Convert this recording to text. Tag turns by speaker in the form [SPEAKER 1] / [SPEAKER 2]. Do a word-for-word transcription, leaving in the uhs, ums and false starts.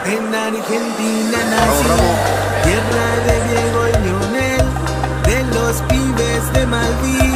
[SPEAKER 1] En Argentina
[SPEAKER 2] Vamos,
[SPEAKER 1] nací,
[SPEAKER 2] Ramos.
[SPEAKER 1] tierra de Diego y Lionel, de los pibes de Malvin.